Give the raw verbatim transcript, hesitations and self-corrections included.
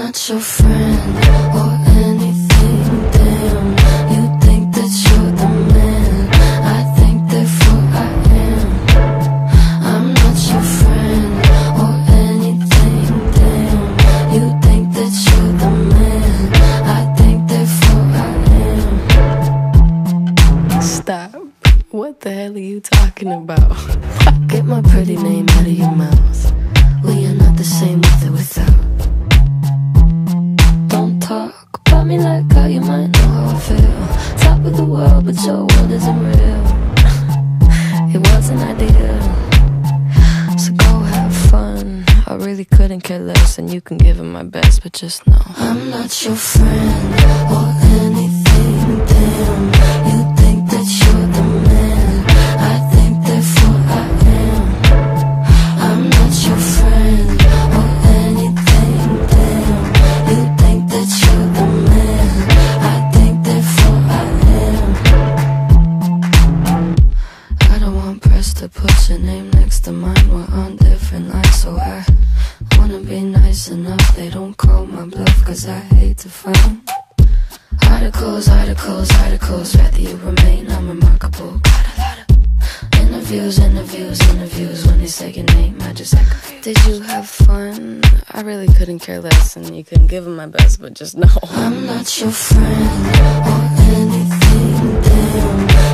not your friend or anything, damn. You think that you're the man, I think therefore I am. I'm not your friend or anything, damn. You think that you're the man, I think therefore I am. Stop. What the hell are you talking about? Get my pretty name out of your mouth. We are not the same with or without. Don't talk about me like how you might know how I feel. Top of the world, but your world isn't real. It wasn't ideal, so go have fun. I really couldn't care less, and you can give it my best, but just know I'm not your friend or anything, damn. You think that you're the man, I think therefore I am. I'm not your friend or anything, damn. You think that you're the man, I think therefore I am. I don't want press to put your name next to mine. We're on different lines, so I wanna be nice enough they don't call my bluff, cause I hate to find articles, articles, articles. Rather you remain unremarkable. Got a lot of interviews, interviews, interviews. When they say your name, I just act confused. Did you have fun? I really couldn't care less, and you couldn't give it my best, but just know I'm not your friend or anything, damn.